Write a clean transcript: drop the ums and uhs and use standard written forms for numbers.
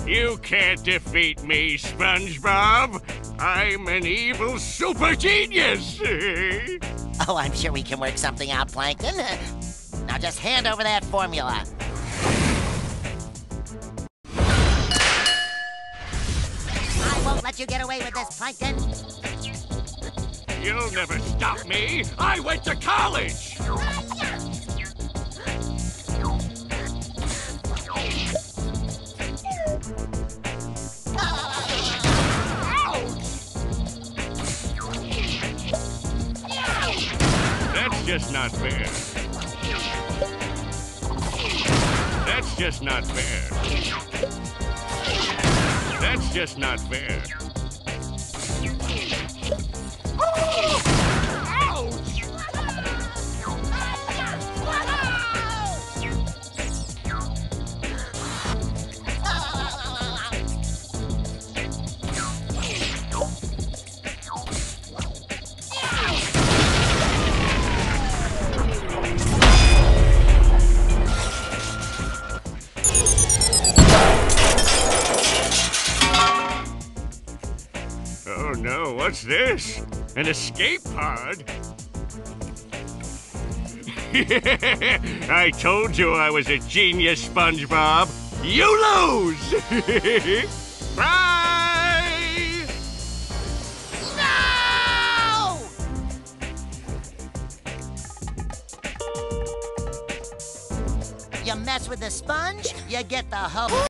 You can't defeat me, SpongeBob. I'm an evil super genius. Oh, I'm sure we can work something out, Plankton. Now just hand over that formula. I won't let you get away with this, Plankton. You'll never stop me. I went to college. That's just not fair. That's just not fair. That's just not fair. Oh no, what's this? An escape pod? I told you I was a genius, SpongeBob. You lose! Bye! No! You mess with the sponge, you get the whole...